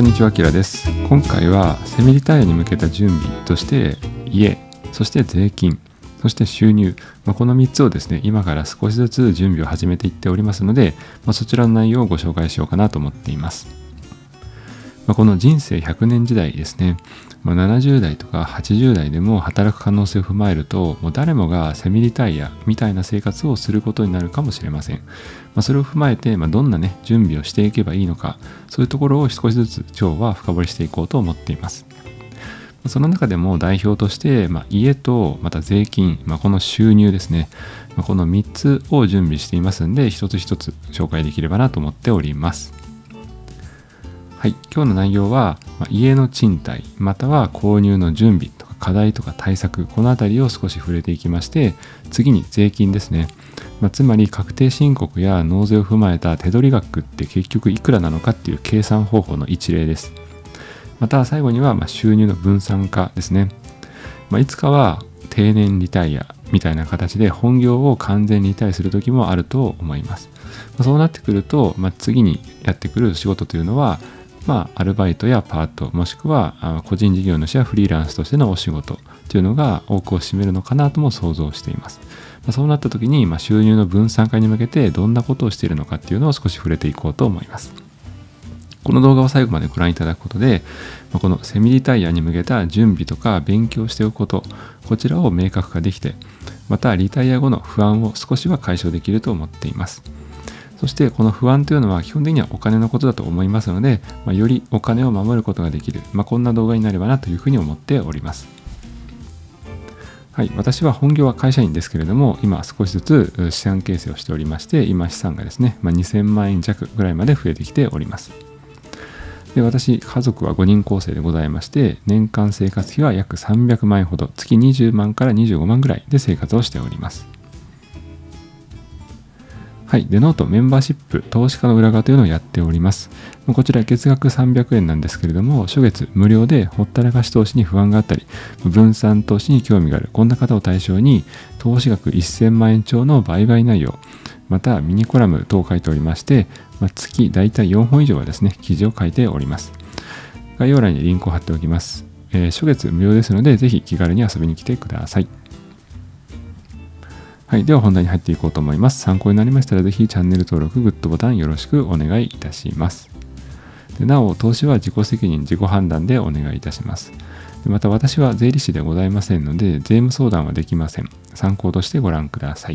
こんにちは、あきらです。今回はセミリタイアに向けた準備として家、そして税金、そして収入、この3つをですね、今から少しずつ準備を始めていっておりますので、そちらの内容をご紹介しようかなと思っています。この人生100年時代ですね、70代とか80代でも働く可能性を踏まえると、もう誰もがセミリタイアみたいな生活をすることになるかもしれません。それを踏まえて、どんなね、準備をしていけばいいのか、そういうところを少しずつ今日は深掘りしていこうと思っています。その中でも代表として、家とまた税金、この収入ですね、この3つを準備していますので、一つ一つ紹介できればなと思っております。はい、今日の内容は、家の賃貸または購入の準備とか課題とか対策、このあたりを少し触れていきまして、次に税金ですね、つまり確定申告や納税を踏まえた手取り額って結局いくらなのかっていう計算方法の一例です。また最後には収入の分散化ですね。いつかは定年リタイアみたいな形で本業を完全にリタイアする時もあると思います。そうなってくると、次にやってくる仕事というのはアルバイトやパート、もしくは個人事業主やフリーランスとしてのお仕事というのが多くを占めるのかなとも想像しています。そうなった時に、収入の分散化に向けてどんなことをしているのかっていうのを少し触れていこうと思います。この動画を最後までご覧いただくことで、このセミリタイアに向けた準備とか勉強しておくこと、こちらを明確化できて、またリタイア後の不安を少しは解消できると思っています。そしてこの不安というのは基本的にはお金のことだと思いますので、よりお金を守ることができる、こんな動画になればなというふうに思っております。はい、私は本業は会社員ですけれども、今少しずつ資産形成をしておりまして、今資産がですね、2000万円弱ぐらいまで増えてきております。で、私、家族は5人構成でございまして、年間生活費は約300万円ほど、月20万から25万ぐらいで生活をしております。はい。で、ノートメンバーシップ投資家の裏側というのをやっております。こちら月額300円なんですけれども、初月無料でほったらかし投資に不安があったり、分散投資に興味がある、こんな方を対象に、投資額1000万円超の売買内容、またミニコラム等を書いておりまして、月だいたい4本以上はですね、記事を書いております。概要欄にリンクを貼っておきます。初月無料ですので、ぜひ気軽に遊びに来てください。はい。では本題に入っていこうと思います。参考になりましたらぜひチャンネル登録、グッドボタンよろしくお願いいたします。でなお、投資は自己責任、自己判断でお願いいたします。でまた私は税理士でございませんので、税務相談はできません。参考としてご覧ください。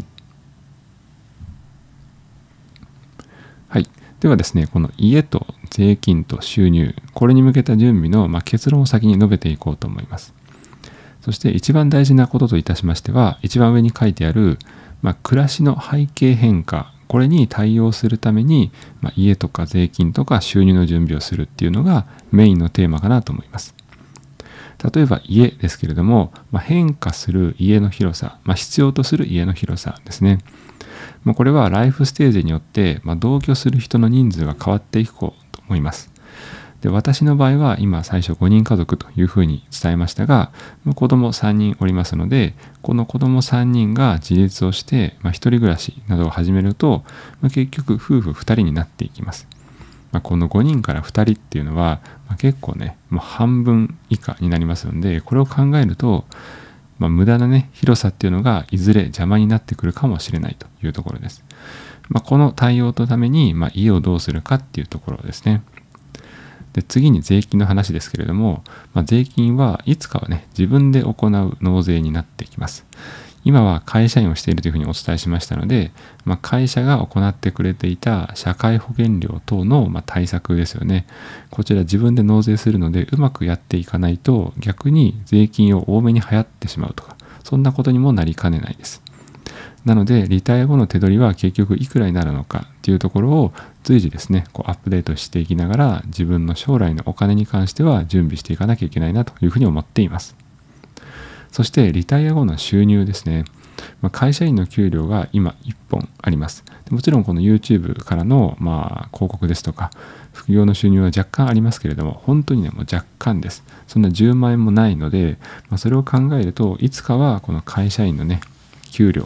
はい。ではですね、この家と税金と収入、これに向けた準備の結論を先に述べていこうと思います。そして一番大事なことといたしましては、一番上に書いてある、暮らしの背景変化、これに対応するために、家とか税金とか収入の準備をするっていうのがメインのテーマかなと思います。例えば家ですけれども、変化する家の広さ、必要とする家の広さですね。これはライフステージによって、同居する人の人数が変わっていくと思います。で、私の場合は今最初5人家族というふうに伝えましたが、子供3人おりますので、この子供3人が自立をして、一人暮らしなどを始めると、結局夫婦2人になっていきます。この5人から2人っていうのは、結構ね、もう半分以下になりますので、これを考えると、無駄なね、広さっていうのがいずれ邪魔になってくるかもしれないというところです。この対応のために、家をどうするかっていうところですね。で、次に税金の話ですけれども、税金はいつかはね、自分で行う納税になってきます。今は会社員をしているというふうにお伝えしましたので、会社が行ってくれていた社会保険料等の対策ですよね。こちら自分で納税するので、うまくやっていかないと逆に税金を多めに払ってしまうとか、そんなことにもなりかねないです。なので、リタイア後の手取りは結局いくらになるのかっていうところを随時ですね、アップデートしていきながら、自分の将来のお金に関しては準備していかなきゃいけないなというふうに思っています。そして、リタイア後の収入ですね。会社員の給料が今1本あります。もちろんこの YouTube からの広告ですとか、副業の収入は若干ありますけれども、本当にね、もう若干です。そんな10万円もないので、それを考えると、いつかはこの会社員のね、給料、こ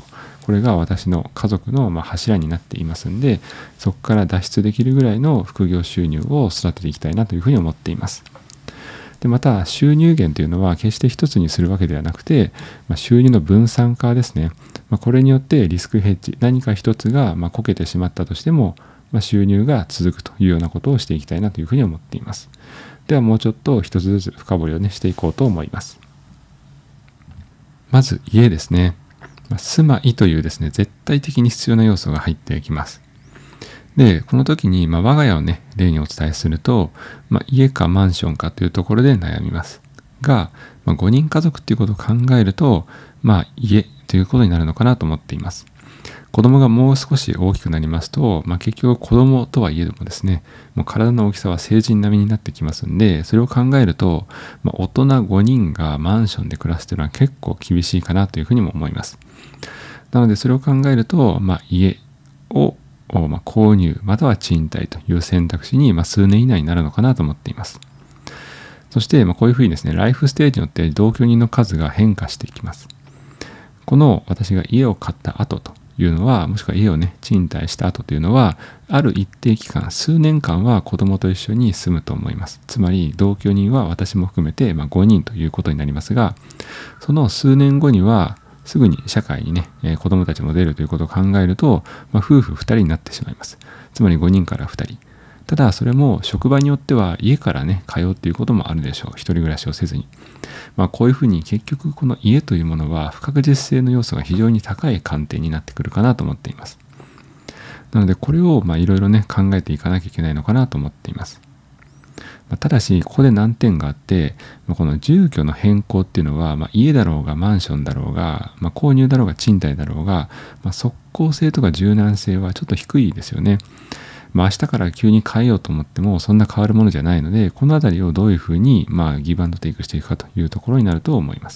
これが私の家族の柱になっていますんで、そこから脱出できるぐらいの副業収入を育てていきたいなというふうに思っています。でまた収入源というのは決して一つにするわけではなくて、収入の分散化ですね。これによってリスクヘッジ、何か一つがこけてしまったとしても、収入が続くというようなことをしていきたいなというふうに思っています。ではもうちょっと一つずつ深掘りをしていこうと思います。まず家ですね。住まいというですね、絶対的に必要な要素が入ってきます。で、この時に、我が家をね、例にお伝えすると、家かマンションかというところで悩みます。が、5人家族っていうことを考えると、家ということになるのかなと思っています。子供がもう少し大きくなりますと、結局子供とはいえどもですね、もう体の大きさは成人並みになってきますんで、それを考えると、大人5人がマンションで暮らすというのは結構厳しいかなというふうにも思います。なのでそれを考えると、家を購入または賃貸という選択肢に数年以内になるのかなと思っています。そしてこういうふうにですね、ライフステージによって同居人の数が変化していきます。この私が家を買った後というのは、もしくは家をね賃貸した後というのは、ある一定期間、数年間は子供と一緒に住むと思います。つまり同居人は私も含めて5人ということになりますが、その数年後にはすぐに社会にね、子供たちも出るということを考えると、夫婦2人になってしまいます。つまり5人から2人。ただそれも職場によっては家からね通うっていうこともあるでしょう。一人暮らしをせずに。こういうふうに結局この家というものは不確実性の要素が非常に高い観点になってくるかなと思っています。なのでこれをいろいろね考えていかなきゃいけないのかなと思っています。ただしここで難点があって、この住居の変更っていうのは、家だろうがマンションだろうが、購入だろうが賃貸だろうが、即効性とか柔軟性はちょっと低いですよね。明日から急に変えようと思ってもそんな変わるものじゃないので、このあたりをどういうふうにギブアンドテイクしていくかというところになると思います。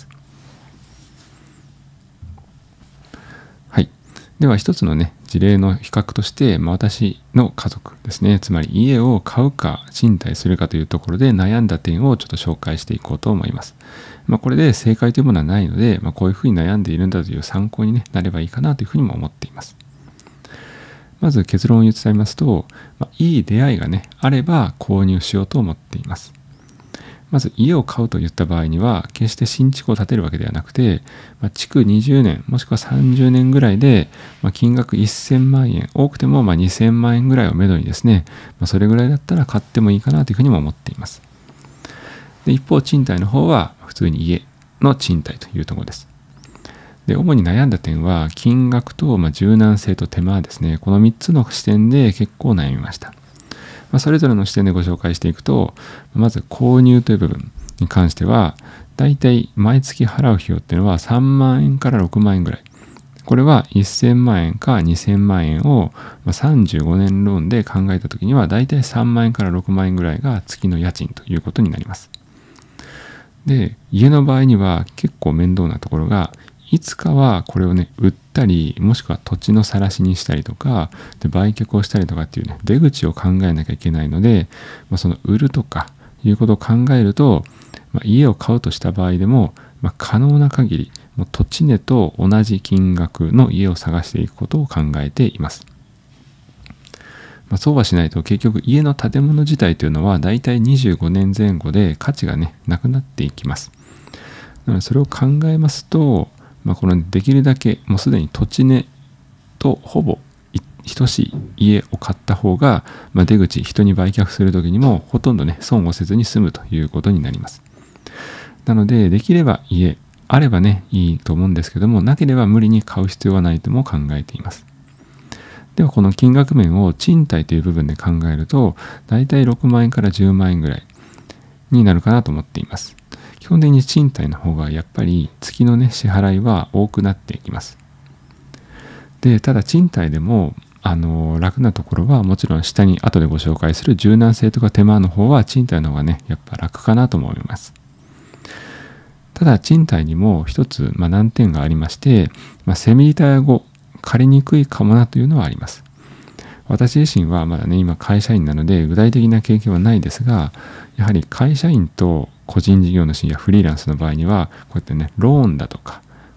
はい。では一つのね事例の比較として、私の家族ですね、つまり家を買うか賃貸するかというところで悩んだ点をちょっと紹介していこうと思います。これで正解というものはないので、こういうふうに悩んでいるんだという参考に、なればいいかなというふうにも思っています。まず結論を伝えますと、いい出会いがねあれば購入しようと思っています。まず家を買うといった場合には、決して新築を建てるわけではなくて、築20年もしくは30年ぐらいで、金額1000万円、多くても2000万円ぐらいをめどにですね、それぐらいだったら買ってもいいかなというふうにも思っています。で一方賃貸の方は普通に家の賃貸というところです。で主に悩んだ点は金額と柔軟性と手間ですね。この3つの視点で結構悩みました。それぞれの視点でご紹介していくと、まず購入という部分に関しては、だいたい毎月払う費用っていうのは3万円から6万円ぐらい。これは1000万円か2000万円を35年ローンで考えたときには、だいたい3万円から6万円ぐらいが月の家賃ということになります。で、家の場合には結構面倒なところが、いつかはこれをね売ったり、もしくは土地の晒しにしたりとかで売却をしたりとかっていうね出口を考えなきゃいけないので、その売るとかいうことを考えると、家を買うとした場合でも、可能な限りもう土地値と同じ金額の家を探していくことを考えています。そうはしないと結局家の建物自体というのはだいたい25年前後で価値がねなくなっていきます。なのでそれを考えますと、このできるだけもうすでに土地値とほぼ等しい家を買った方が、出口人に売却する時にもほとんどね損をせずに済むということになります。なのでできれば家あればねいいと思うんですけども、なければ無理に買う必要はないとも考えています。ではこの金額面を賃貸という部分で考えると、だいたい6万円から10万円ぐらいになるかなと思っています。基本的に賃貸の方がやっぱり月のね支払いは多くなっていきます。でただ賃貸でも楽なところはもちろん下に後でご紹介する柔軟性とか手間の方は賃貸の方がねやっぱ楽かなと思います。ただ賃貸にも一つ難点がありまして、セミリタイア後借りにくいかもなというのはあります。私自身はまだね今会社員なので具体的な経験はないですが、やはり会社員と個人事業主やフリーランスの場合にはこうやってねローンだとか、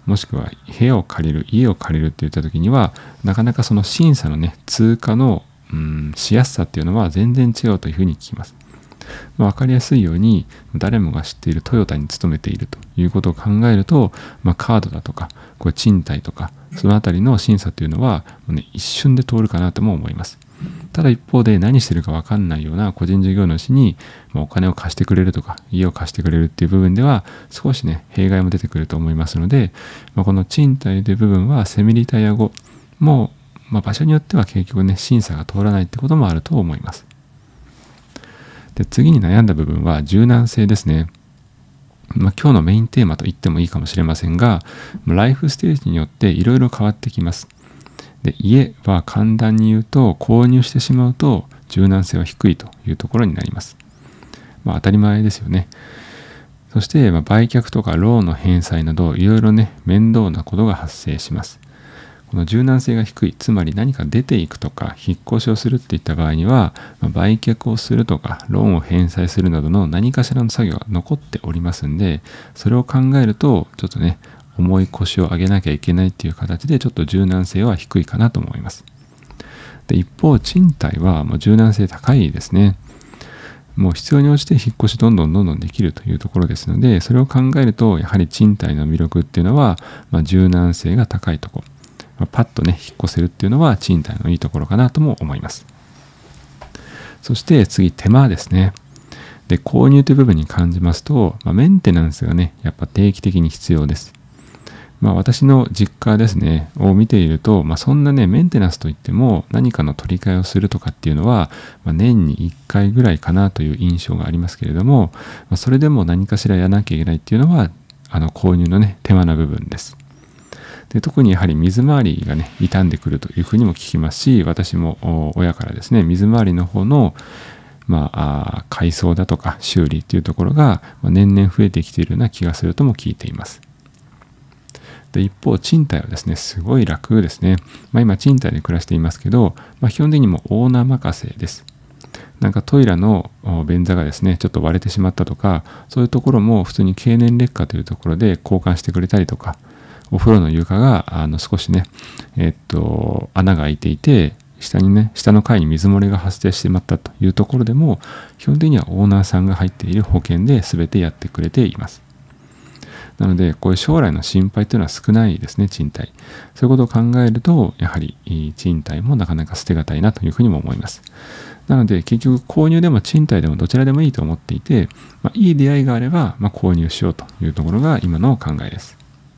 もしくは部屋を借りる、家を借りるっていった時には、なかなかその審査のね、通過のしやすさっていうのは全然違うというふうに聞きます。分かりやすいように、誰もが知っているトヨタに勤めているということを考えると、カードだとか、これ賃貸とか、そのあたりの審査というのは、一瞬で通るかなとも思います。ただ一方で何してるか分かんないような個人事業主にお金を貸してくれるとか、家を貸してくれるっていう部分では、少しね、弊害も出てくると思いますので、この賃貸という部分はセミリタイア後も、場所によっては結局ね、審査が通らないってこともあると思います。で、次に悩んだ部分は柔軟性ですね。今日のメインテーマと言ってもいいかもしれませんが、ライフステージによっていろいろ変わってきます。で、家は簡単に言うと、購入してしまうと柔軟性は低いというところになります。当たり前ですよね。そして、売却とかローンの返済などいろいろね、面倒なことが発生します。この柔軟性が低い、つまり何か出ていくとか引っ越しをするっていった場合には、売却をするとかローンを返済するなどの何かしらの作業が残っておりますんで、それを考えるとちょっとね、重い腰を上げなきゃいけないっていう形でちょっと柔軟性は低いかなと思います。で、一方賃貸はもう柔軟性高いですね。もう必要に応じて引っ越しどんどんできるというところですので、それを考えるとやはり賃貸の魅力っていうのは、柔軟性が高いところ。パッとね、引っ越せるっていうのは賃貸のいいところかなとも思います。そして次、手間ですね。で、購入という部分に感じますと、メンテナンスがね、やっぱ定期的に必要です。私の実家ですね、を見ていると、そんなね、メンテナンスといっても何かの取り替えをするとかっていうのは、年に1回ぐらいかなという印象がありますけれども、それでも何かしらやらなきゃいけないっていうのは、購入のね、手間な部分です。で、特にやはり水回りがね、傷んでくるというふうにも聞きますし、私も親からですね、水回りの方の改装だとか修理っていうところが年々増えてきているような気がするとも聞いています。で、一方賃貸はですね、すごい楽ですね。今賃貸で暮らしていますけど、基本的にもオーナー任せです。なんかトイレの便座がですね、ちょっと割れてしまったとか、そういうところも普通に経年劣化というところで交換してくれたりとか、お風呂の床が少しね、穴が開いていて、下の階に水漏れが発生してしまったというところでも、基本的にはオーナーさんが入っている保険で全てやってくれています。なので、こういう将来の心配というのは少ないですね、賃貸。そういうことを考えると、やはり賃貸もなかなか捨てがたいなというふうにも思います。なので、結局購入でも賃貸でもどちらでもいいと思っていて、いい出会いがあれば、購入しようというところが今の考えです。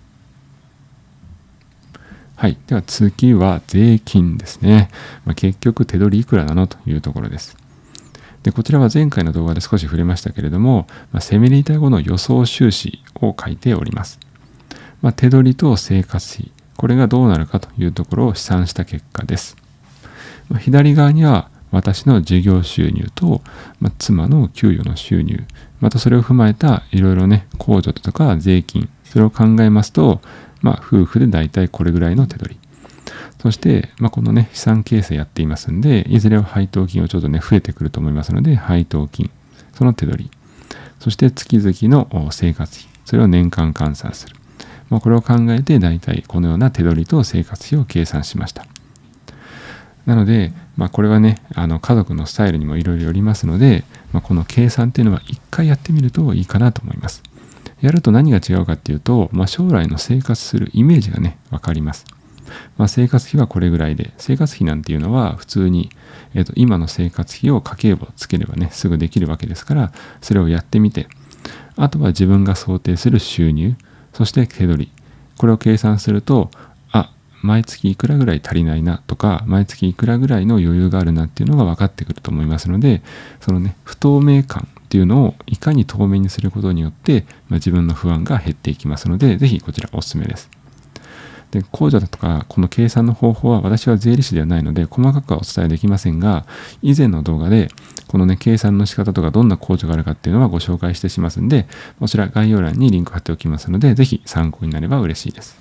はい。では次は税金ですね。結局手取りいくらなのというところです。で、こちらは前回の動画で少し触れましたけれども、セミリタイ後の予想収支を書いております。手取りと生活費、これがどうなるかというところを試算した結果です。左側には私の事業収入と、妻の給与の収入、またそれを踏まえたいろいろね、控除とか税金、それを考えますと、夫婦でだいたいこれぐらいの手取り。そして、このね、資産形成やっていますんで、いずれは配当金をちょっとね、増えてくると思いますので、配当金、その手取り。そして月々の生活費、それを年間換算する。これを考えて、だいたいこのような手取りと生活費を計算しました。なので、これはね、家族のスタイルにもいろいろよりますので、この計算っていうのは一回やってみるといいかなと思います。やると何が違うかっていうと、将来の生活するイメージがね、わかります。生活費はこれぐらいで、生活費なんていうのは普通に、今の生活費を家計簿をつければね、すぐできるわけですから、それをやってみて、あとは自分が想定する収入、そして手取り、これを計算すると、毎月いくらぐらい足りないなとか、毎月いくらぐらいの余裕があるなっていうのが分かってくると思いますので、そのね、不透明感っていうのをいかに透明にすることによって、自分の不安が減っていきますので、ぜひこちらおすすめです。で、控除だとか、この計算の方法は私は税理士ではないので、細かくはお伝えできませんが、以前の動画で、このね、計算の仕方とかどんな控除があるかっていうのはご紹介してしますんで、こちら概要欄にリンク貼っておきますので、ぜひ参考になれば嬉しいです。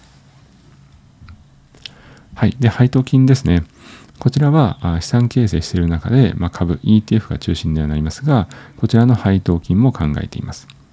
はい。で、配当金ですね。こちらは資産形成している中で、株、ETF が中心ではなりますが、こちらの配当金も考えています。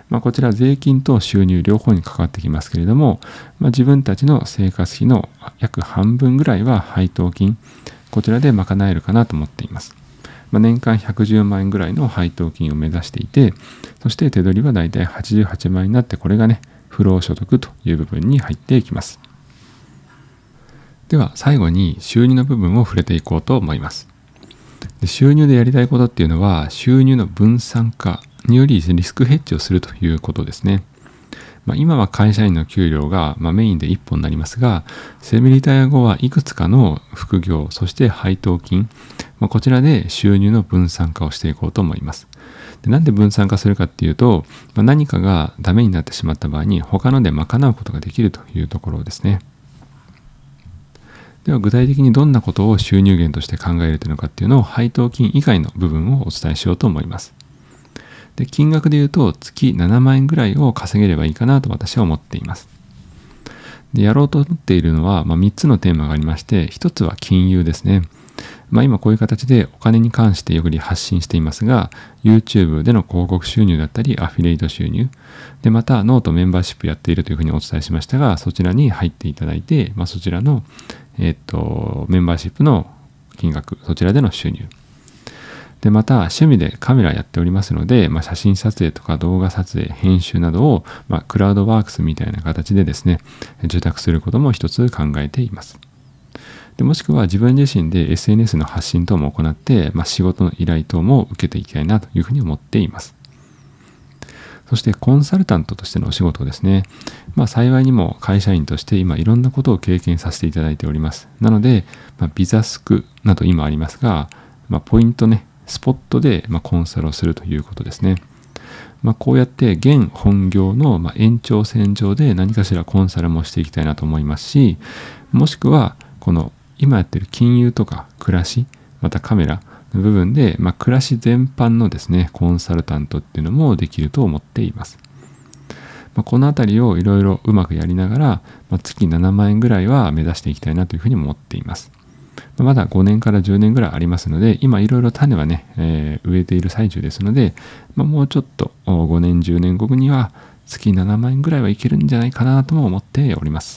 こちら税金と収入両方に関わってきますけれども、自分たちの生活費の約半分ぐらいは配当金、こちらで賄えるかなと思っています。年間110万円ぐらいの配当金を目指していて、そして手取りはだいたい88万円になって、これがね、不労所得という部分に入っていきます。では最後に収入の部分を触れていこうと思います。収入でやりたいことっていうのは、収入の分散化によりリスクヘッジをするということですね。今は会社員の給料がメインで1本になりますが、セミリタイア後はいくつかの副業、そして配当金、こちらで収入の分散化をしていこうと思います。で、なんで分散化するかっていうと、何かがダメになってしまった場合に他ので賄うことができるというところですね。では具体的にどんなことを収入源として考えるというのかっていうのを配当金以外の部分をお伝えしようと思います。で、金額で言うと月7万円ぐらいを稼げればいいかなと私は思っています。で、やろうと思っているのは、3つのテーマがありまして、1つは金融ですね。今こういう形でお金に関してより発信していますが、YouTube での広告収入だったりアフィリエイト収入で、またノートメンバーシップやっているというふうにお伝えしましたが、そちらに入っていただいて、そちらの、メンバーシップの金額、そちらでの収入で、また趣味でカメラやっておりますので、写真撮影とか動画撮影、編集などを、クラウドワークスみたいな形でですね、受託することも一つ考えています。で、もしくは自分自身で SNS の発信等も行って、仕事の依頼等も受けていきたいなというふうに思っています。そしてコンサルタントとしてのお仕事ですね。幸いにも会社員として今いろんなことを経験させていただいております。なので、ビザスクなど今ありますが、ポイントね、スポットでコンサルをするということですね。こうやって現本業の延長線上で何かしらコンサルもしていきたいなと思いますし、もしくはこの今やってる金融とか暮らし、またカメラの部分で、暮らし全般のですね、コンサルタントっていうのもできると思っています。このあたりをいろいろうまくやりながら、月7万円ぐらいは目指していきたいなというふうに思っています。まだ5年から10年ぐらいありますので、今いろいろ種はね、植えている最中ですので、もうちょっと5年10年後には月7万円ぐらいはいけるんじゃないかなとも思っております。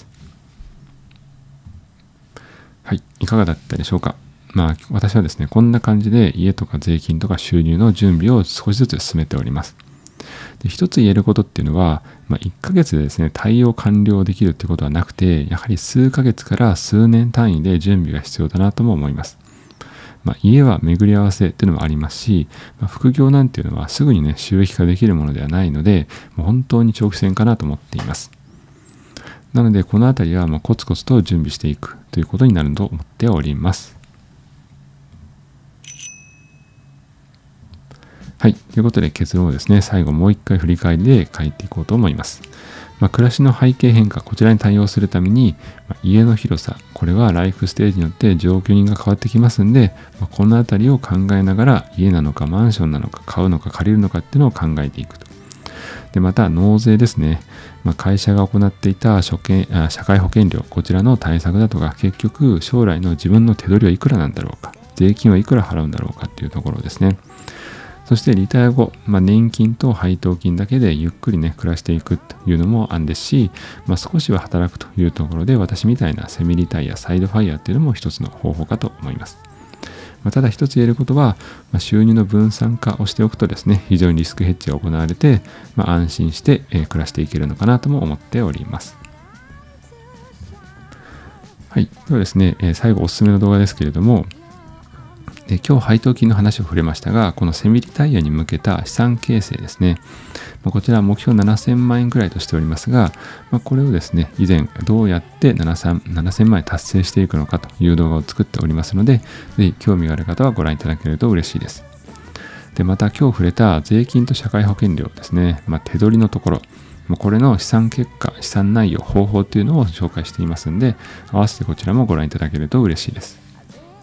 はい、いかがだったでしょうか。私はですね、こんな感じで家とか税金とか収入の準備を少しずつ進めております。で、一つ言えることっていうのは、1ヶ月でですね、対応完了できるってことはなくて、やはり数ヶ月から数年単位で準備が必要だなとも思います。家は巡り合わせっていうのもありますし、副業なんていうのはすぐにね、収益化できるものではないので、もう本当に長期戦かなと思っています。なので、このあたりはコツコツと準備していくということになると思っております。はい。ということで結論をですね、最後もう一回振り返りで書いていこうと思います。暮らしの背景変化、こちらに対応するために、家の広さ、これはライフステージによって状況が変わってきますんで、このあたりを考えながら、家なのかマンションなのか買うのか借りるのかっていうのを考えていくと。で、また納税ですね。会社が行っていた社会保険料、こちらの対策だとか、結局将来の自分の手取りはいくらなんだろうか、税金はいくら払うんだろうかっていうところですね。そしてリタイア後、年金と配当金だけでゆっくりね、暮らしていくというのも案ですし、少しは働くというところで、私みたいなセミリタイア、サイドファイヤーっていうのも一つの方法かと思います。ただ一つ言えることは、収入の分散化をしておくとですね、非常にリスクヘッジが行われて、安心して、暮らしていけるのかなとも思っております。はい。ではですね、最後おすすめの動画ですけれども、今日配当金の話を触れましたが、このセミリタイアに向けた資産形成ですね。こちら目標7000万円くらいとしておりますが、これをですね、以前どうやって7000万円達成していくのかという動画を作っておりますので、ぜひ興味がある方はご覧いただけると嬉しいです。で、また今日触れた税金と社会保険料ですね、手取りのところ、これの資産結果、資産内容、方法というのを紹介していますので、合わせてこちらもご覧いただけると嬉しいです。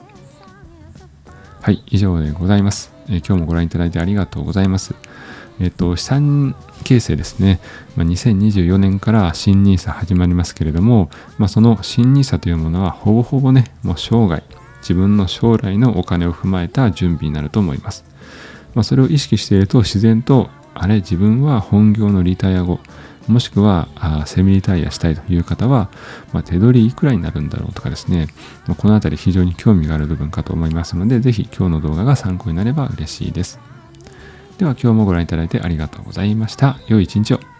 はい、以上でございます。今日もご覧いただいてありがとうございます。資産形成ですね。2024年から新 NISA 始まりますけれども、その新 NISA というものはほぼほぼね、もう生涯、自分の将来のお金を踏まえた準備になると思います。それを意識していると自然とあれ自分は本業のリタイア後もしくはセミリタイアしたいという方は、手取りいくらになるんだろうとかですね、このあたり非常に興味がある部分かと思いますので、ぜひ今日の動画が参考になれば嬉しいです。では今日もご覧いただいてありがとうございました。良い一日を。